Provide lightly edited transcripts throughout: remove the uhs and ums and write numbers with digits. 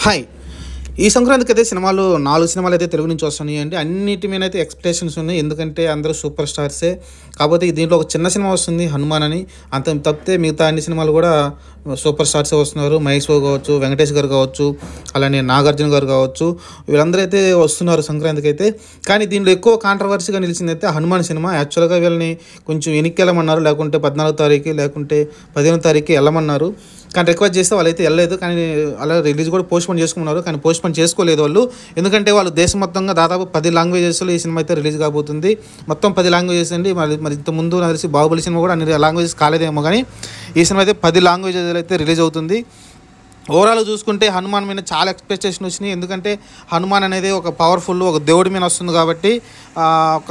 Hi. ఈ సంక్రాంతికి అయితే సినిమాలు 4 సినిమాలు అయితే తెలుగు నుంచి వస్తున్నాయి అండి. అన్నిటి మీద అయితే ఎక్స్‌పెక్టేషన్స్ ఉన్నాయి. ఎందుకంటే అందరూ సూపర్ స్టార్సే. కాకపోతే దీంట్లో ఒక చిన్న సినిమా వస్తుంది 'హనుమాన్' అని. అంత తప్పితే మిగతా అన్ని సినిమాలు కూడా సూపర్ స్టార్సే వస్తున్నారు. మహేష్ బాబు కావచ్చు, వెంకటేష్ గారు కావచ్చు, అలానే నాగార్జున గారు కావచ్చు, వీళ్ళందరూ అయితే వస్తున్నారు సంక్రాంతికి అయితే. కానీ దీంట్లో ఎక్కువ కాంట్రవర్సీగా నిలిచిందైతే 'హనుమాన్' సినిమా. యాక్చువల్గా వీళ్ళని కొంచెం వెనక్కి వెళ్ళమన్నారు, లేకుంటే 14వ తారీఖు లేకుంటే 15వ తారీఖు వెళ్ళమన్నారు. కానీ రిక్వెస్ట్ చేస్తే వాళ్ళైతే వెళ్ళలేదు. కానీ అలా రిలీజ్ కూడా పోస్ట్‌పోన్ చేసుకున్నారు. కానీ పోస్ట్‌పోన్ చేసుకోలేదు వాళ్ళు. ఎందుకంటే వాళ్ళు దేశం మొత్తంగా దాదాపు 10 లాంగ్వేజెస్లో ఈ సినిమా అయితే రిలీజ్ కాబోతుంది. మొత్తం 10 లాంగ్వేజెస్ అండి. మరి ఇంతకుముందు నాకు తెలిసి 'బాహుబలి' సినిమా కూడా అన్ని లాంగ్వేజెస్ కాలేదేమో, కానీ ఈ సినిమా అయితే 10 లాంగ్వేజెస్లో అయితే రిలీజ్ అవుతుంది. ఓవరాల్ చూసుకుంటే 'హనుమాన్' మీద చాలా ఎక్స్‌పెక్టేషన్ వచ్చినాయి. ఎందుకంటే 'హనుమాన్' అనేది ఒక పవర్ఫుల్, ఒక దేవుడి మీద వస్తుంది కాబట్టి, ఒక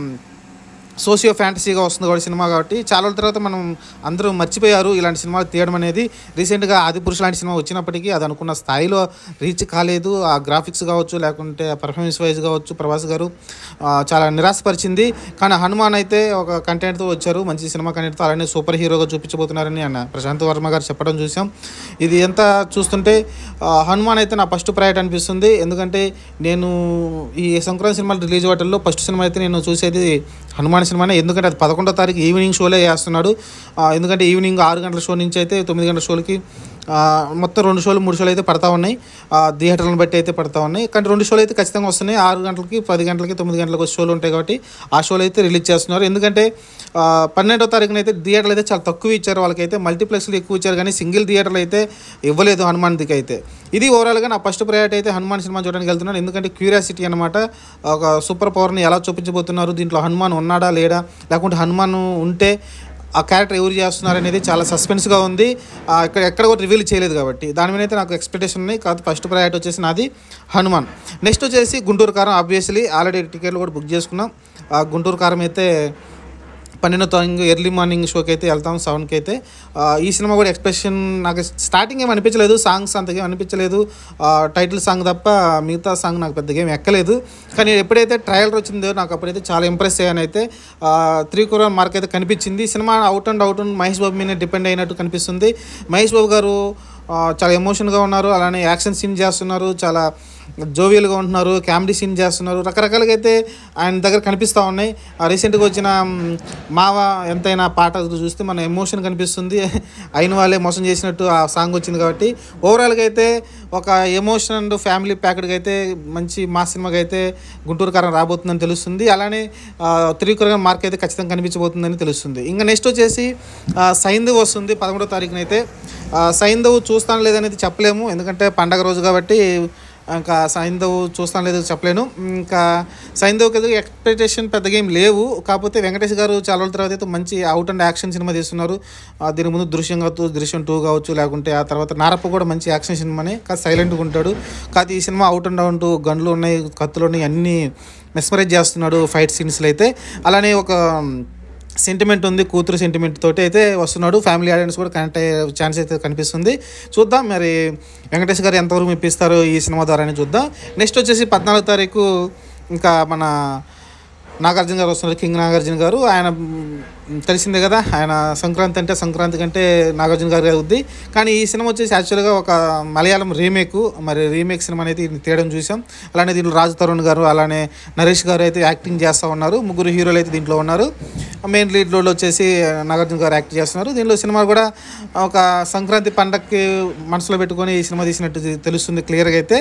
సోషియో ఫ్యాంటసీగా వస్తుంది కాబట్టి సినిమా కాబట్టి చాలా రోజుల తర్వాత మనం అందరూ మర్చిపోయారు ఇలాంటి సినిమాలు తీయడం అనేది. రీసెంట్గా 'ఆదిపురుష్' లాంటి సినిమా వచ్చినప్పటికీ అది అనుకున్న స్థాయిలో రీచ్ కాలేదు. ఆ గ్రాఫిక్స్ కావచ్చు, లేకుంటే ఆ పర్ఫార్మెన్స్ వైజ్ కావచ్చు, ప్రభాస్ గారు చాలా నిరాశపరిచింది. కానీ 'హనుమాన్' అయితే ఒక కంటెంట్తో వచ్చారు, మంచి సినిమా కంటెంట్తో. అలానే సూపర్ హీరోగా చూపించబోతున్నారని ప్రశాంత్ వర్మ గారు చెప్పడం చూసాం. ఇది ఎంత చూస్తుంటే 'హనుమాన్' అయితే నా ఫస్ట్ ప్రయారిటీ అనిపిస్తుంది. ఎందుకంటే నేను ఈ సంక్రాంతి సినిమాలు రిలీజ్ వాటిల్లో ఫస్ట్ సినిమా అయితే నేను చూసేది 'హనుమాన్' సినిమానే. ఎందుకంటే అది 11వ తారీఖు ఈవినింగ్ షోలే వేస్తున్నాడు. ఎందుకంటే ఈవినింగ్ 6 గంటల షో నుంచి అయితే 9 గంటల షోలకి మొత్తం 2 షోలు 3 షోలు అయితే పడతా ఉన్నాయి. థియేటర్లను బట్టి అయితే పడతా ఉన్నాయి. కానీ 2 షోలు అయితే ఖచ్చితంగా వస్తున్నాయి. 6 గంటలకి, 10 గంటలకి, 9 గంటలకు షోలు ఉంటాయి కాబట్టి ఆ షోలు అయితే రిలీజ్ చేస్తున్నారు. ఎందుకంటే 12వ తారీఖున అయితే థియేటర్లు అయితే చాలా తక్కువ ఇచ్చారు. వాళ్ళకైతే మల్టీప్లెక్స్లు ఎక్కువ ఇచ్చారు, కానీ సింగిల్ థియేటర్లు అయితే ఇవ్వలేదు 'హనుమాన్'దికి అయితే. ఇది ఓవరాల్గా నా ఫస్ట్ ప్రయారిటీ అయితే 'హనుమాన్' సినిమా చూడడానికి వెళ్తున్నాను. ఎందుకంటే క్యూరియాసిటీ అనమాట. ఒక సూపర్ పవర్ని ఎలా చూపించబోతున్నారు, దీంట్లో 'హనుమాన్' ఉన్నాడా లేడా, లేకుంటే 'హనుమాన్' ఉంటే ఆ క్యారెక్టర్ ఎవరు చేస్తున్నారు అనేది చాలా సస్పెన్స్గా ఉంది. ఎక్కడ కూడా రివీల్ చేయలేదు కాబట్టి దాని మీద అయితే నాకు ఎక్స్పెక్టేషన్ ఉన్నాయి. కాదు ఫస్ట్ ప్రయారిటీ వచ్చేసి నాది 'హనుమాన్'. నెక్స్ట్ వచ్చేసి 'గుంటూరు కారం'. ఆబ్వియస్లీ ఆల్రెడీ టికెట్లు కూడా బుక్ చేసుకున్నాం. 'గుంటూరు కారం' అయితే 12వ తారీఖు ఎర్లీ మార్నింగ్ షోకి అయితే వెళ్తాం, 7కి అయితే. ఈ సినిమా కూడా ఎక్స్పెక్టేషన్ నాకు స్టార్టింగ్ ఏమి అనిపించలేదు, సాంగ్స్ అంతగా అనిపించలేదు. టైటిల్ సాంగ్ తప్ప మిగతా సాంగ్ నాకు పెద్దగా ఏమి ఎక్కలేదు. కానీ ఎప్పుడైతే ట్రయలర్ వచ్చిందో నాకు అప్పుడైతే చాలా ఇంప్రెస్ అయ్యాను. అయితే 3 crore మార్క్ అయితే కనిపించింది. Cinema out and Mahesh Babu మీద డిపెండ్ అయినట్టు కనిపిస్తుంది. మహేష్ బాబు గారు చాలా ఎమోషన్గా ఉన్నారు. అలానే యాక్షన్ సీన్ చేస్తున్నారు, చాలా జోవియల్గా ఉంటున్నారు, కామెడీ సీన్ చేస్తున్నారు. రకరకాలుగా అయితే ఆయన దగ్గర కనిపిస్తూ ఉన్నాయి. రీసెంట్గా వచ్చిన 'మావ ఎంతైనా' పాట చూస్తే మన ఎమోషన్ కనిపిస్తుంది. అయిన వాళ్ళే మోసం చేసినట్టు ఆ సాంగ్ వచ్చింది కాబట్టి ఓవరాల్గా అయితే ఒక ఎమోషన్ అండ్ ఫ్యామిలీ ప్యాకెడ్గా అయితే మంచి మా సినిమాగా అయితే 'గుంటూరు కారం' రాబోతుందని తెలుస్తుంది. అలానే 3 crore మార్క్ అయితే ఖచ్చితంగా కనిపించబోతుందని తెలుస్తుంది. ఇంకా నెక్స్ట్ వచ్చేసి 'సైంధవ్' వస్తుంది 13వ తారీఖున అయితే. 'సైంధవ్' చూస్తాను లేదనేది చెప్పలేము, ఎందుకంటే పండగ రోజు కాబట్టి. ఇంకా 'సైంధవ్' చూస్తాను లేదు చెప్పలేను. ఇంకా 'సైంధవ్'కి అయితే ఎక్స్పెక్టేషన్ పెద్దగా ఏం లేవు. కాకపోతే వెంకటేష్ గారు చాలా రోజుల తర్వాత అయితే మంచి అవుట్ అండ్ యాక్షన్ సినిమా తీస్తున్నారు. దీని ముందు 'దృశ్యం 2' కావచ్చు, లేకుంటే ఆ తర్వాత 'నారప్ప' కూడా మంచి యాక్షన్ సినిమానే. కాదు సైలెంట్గా ఉంటాడు. కాదు ఈ సినిమా అవుట్ అండ్ గన్లు ఉన్నాయి, కత్తులు ఉన్నాయి, అన్నీ మెస్మరైజ్ చేస్తున్నాడు ఫైట్ సీన్స్లో అయితే. అలానే ఒక సెంటిమెంట్ ఉంది, కూతురు సెంటిమెంట్ తోటి అయితే వస్తున్నాడు. ఫ్యామిలీ ఆడియన్స్ కూడా కనెక్ట్ అయ్యే ఛాన్స్ అయితే కనిపిస్తుంది. చూద్దాం మరి వెంకటేష్ గారు ఎంతవరకు మెప్పిస్తారో ఈ సినిమా ద్వారానే చూద్దాం. నెక్స్ట్ వచ్చేసి 14వ తారీఖు ఇంకా మన నాగార్జున గారు వస్తున్నారు, కింగ్ నాగార్జున గారు. ఆయన తెలిసిందే కదా, ఆయన సంక్రాంతి కంటే నాగార్జున గారు అవుద్ది. కానీ ఈ సినిమా వచ్చేసి యాక్చువల్గా ఒక మలయాళం రీమేక్. మరి రీమేక్ సినిమా అనేది తీయడం చూసాం. అలానే దీంట్లో రాజ్ తరుణ్ గారు, అలానే నరేష్ గారు అయితే యాక్టింగ్ చేస్తూ ఉన్నారు. 3 హీరోలు అయితే దీంట్లో ఉన్నారు. మెయిన్ లీడ్ రోల్ వచ్చేసి నాగార్జున గారు యాక్ట్ చేస్తున్నారు. దీనిలో సినిమా కూడా ఒక సంక్రాంతి పండగకి మనసులో పెట్టుకొని ఈ సినిమా తీసినట్టు తెలుస్తుంది క్లియర్గా అయితే.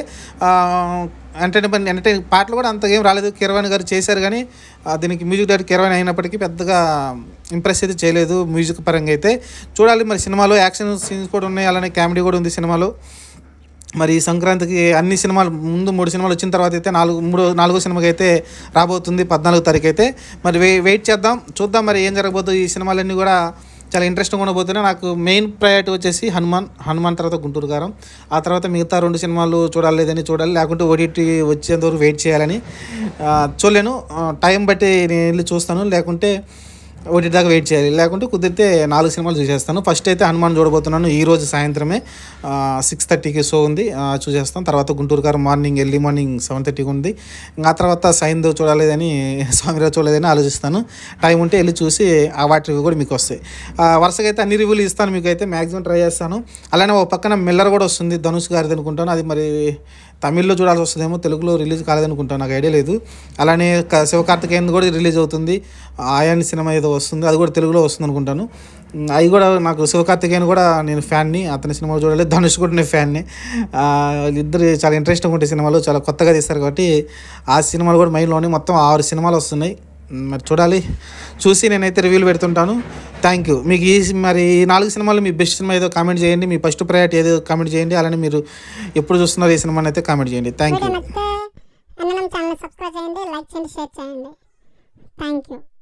ఎంటర్టైన్ పాటలు కూడా అంతగా ఏం రాలేదు. కీరవాణి గారు చేశారు, కానీ దీనికి మ్యూజిక్ డైరెక్టర్ కీరవాణి అయినప్పటికీ పెద్దగా ఇంప్రెస్ అయితే చేయలేదు మ్యూజిక్ పరంగా అయితే. చూడాలి మరి సినిమాలో యాక్షన్ సీన్స్ కూడా ఉన్నాయి, అలానే కామెడీ కూడా ఉంది సినిమాలో. మరి ఈ సంక్రాంతికి అన్ని సినిమాలు ముందు 3 సినిమాలు వచ్చిన తర్వాత అయితే 4వ సినిమాకి అయితే రాబోతుంది 14వ తారీఖు అయితే. మరి వెయిట్ చేద్దాం, చూద్దాం మరి ఏం జరగబోతుంది. ఈ సినిమాలన్నీ కూడా చాలా ఇంట్రెస్టింగ్గా ఉండబోతున్నాయి. నాకు మెయిన్ ప్రయారిటీ వచ్చేసి 'హనుమాన్' తర్వాత 'గుంటూరు కారం'. ఆ తర్వాత మిగతా 2 సినిమాలు చూడాలి, లేకుంటే ఓటీటీ వచ్చేంతవరకు వెయిట్ చేయాలని. చూడలేను, టైం బట్టి నేను వెళ్ళి చూస్తాను. లేకుంటే ఒకటి దాకా వెయిట్ చేయాలి, లేకుంటే కుదిరితే 4 సినిమాలు చూసేస్తాను. ఫస్ట్ అయితే హనుమాన్ చూడబోతున్నాను ఈరోజు సాయంత్రమే 6:30కి షో ఉంది, చూసేస్తాను. తర్వాత గుంటూరు గారు ఎర్లీ మార్నింగ్ 7:30కి ఉంది. ఆ తర్వాత సైంధవ్ చూడలేదని స్వామిరావు చూడలేదని ఆలోచిస్తాను. టైం ఉంటే వెళ్ళి చూసి ఆ వాటి రివ్యూ కూడా మీకు వస్తాయి. వరుసగా అయితే అన్ని రివ్యూలు ఇస్తాను, మీకు అయితే మ్యాక్సిమం ట్రై చేస్తాను. అలానే ఒక పక్కన మిల్లర్ కూడా వస్తుంది, ధనుష్ గారిది అనుకుంటాను. అది మరి తమిళ్లో చూడాల్సి వస్తుందేమో, తెలుగులో రిలీజ్ కాలేదనుకుంటాను, నాకు ఐడియా లేదు. అలానే శివకార్తికేయన్ కూడా రిలీజ్ అవుతుంది, ఆయాన్ సినిమా ఏదో వస్తుంది, అది కూడా తెలుగులో వస్తుంది అనుకుంటాను. అవి కూడా నాకు శివకార్తికేయన్ కూడా నేను ఫ్యాన్ని, అతని సినిమాలు చూడలేదు. ధనుష్ కూడా నేను ఫ్యాన్ని. వాళ్ళిద్దరు చాలా ఇంట్రెస్టింగ్ ఉంటే సినిమాలు, చాలా కొత్తగా తీస్తారు కాబట్టి ఆ సినిమాలు కూడా మైండ్లోనే. మొత్తం 6 సినిమాలు వస్తున్నాయి, మరి చూడాలి. చూసి నేనైతే రివ్యూలు పెడుతుంటాను. Thank you. మీకు మరి ఈ 4 సినిమాలు మీ బెస్ట్ సినిమా ఏదో కామెంట్ చేయండి, మీ ఫస్ట్ ప్రయారిటీ ఏదో కామెంట్ చేయండి. అలానే మీరు ఎప్పుడు చూస్తున్నారు ఈ సినిమాని అయితే కామెంట్ చేయండి. Thank you. ఛానల్ సబ్స్క్రైబ్ చేయండి, లైక్ చేయండి, షేర్ చేయండి. Thank you.